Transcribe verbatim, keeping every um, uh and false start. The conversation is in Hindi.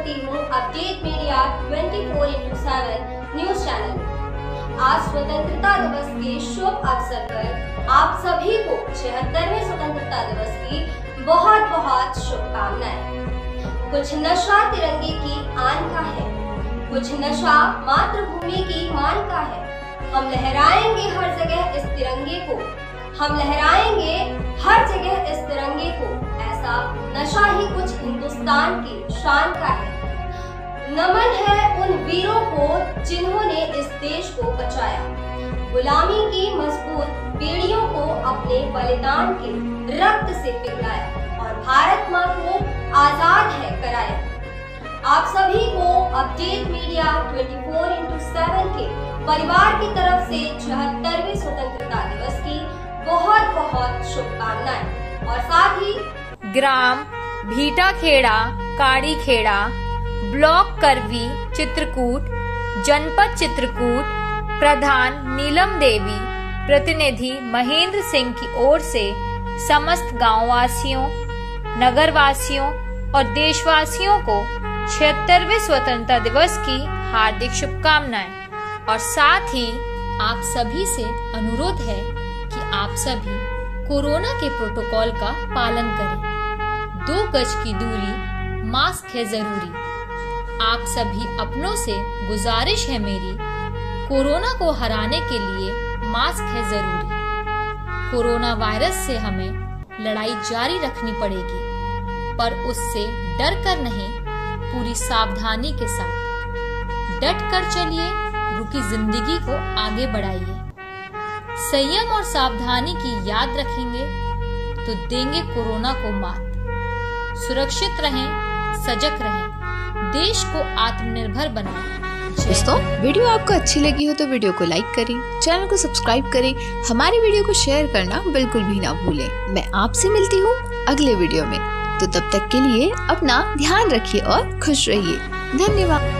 मिलती हूँ अपडेट मीडिया चौबीस इंटू सात न्यूज चैनल में। आज स्वतंत्रता दिवस के शुभ अवसर पर आप सभी को छिहत्तरवें स्वतंत्रता दिवस की बहुत बहुत शुभकामनाएं। कुछ नशा तिरंगे की आन का है, कुछ नशा मातृभूमि की मान का है। हम लहराएंगे हर जगह इस तिरंगे को, हम लहराएंगे हर जगह इस तिरंगे को। ऐसा नशा ही कुछ हिंदुस्तान की शान का है। नमन है उन वीरों को जिन्होंने इस देश को बचाया, गुलामी की मजबूत बेड़ियों को अपने बलिदान के रक्त से पिघलाया और भारत मां को आजाद है कराया। आप सभी को अपडेट मीडिया चौबीस इंटू सात के परिवार की तरफ से छिहत्तरवें स्वतंत्रता दिवस की बहुत बहुत शुभकामनाएं और साथ ही ग्राम भीटाखेड़ा काड़ीखेड़ा, ब्लॉक करवी चित्रकूट, जनपद चित्रकूट, प्रधान नीलम देवी, प्रतिनिधि महेंद्र सिंह की ओर से समस्त गांववासियों, नगरवासियों और देशवासियों को छिहत्तरवें स्वतंत्रता दिवस की हार्दिक शुभकामनाएं। और साथ ही आप सभी से अनुरोध है कि आप सभी कोरोना के प्रोटोकॉल का पालन करें। दो गज की दूरी, मास्क है जरूरी। आप सभी अपनों से गुजारिश है मेरी, कोरोना को हराने के लिए मास्क है जरूरी। कोरोना वायरस से हमें लड़ाई जारी रखनी पड़ेगी, पर उससे डर कर नहीं, पूरी सावधानी के साथ डट कर चलिए, रुकी जिंदगी को आगे बढ़ाइए। संयम और सावधानी की याद रखेंगे तो देंगे कोरोना को मात। सुरक्षित रहें, सजग रहें, देश को आत्मनिर्भर बनाएं। दोस्तों, वीडियो आपको अच्छी लगी हो तो वीडियो को लाइक करें, चैनल को सब्सक्राइब करें, हमारी वीडियो को शेयर करना बिल्कुल भी ना भूलें। मैं आपसे मिलती हूँ अगले वीडियो में, तो तब तक के लिए अपना ध्यान रखिए और खुश रहिए। धन्यवाद।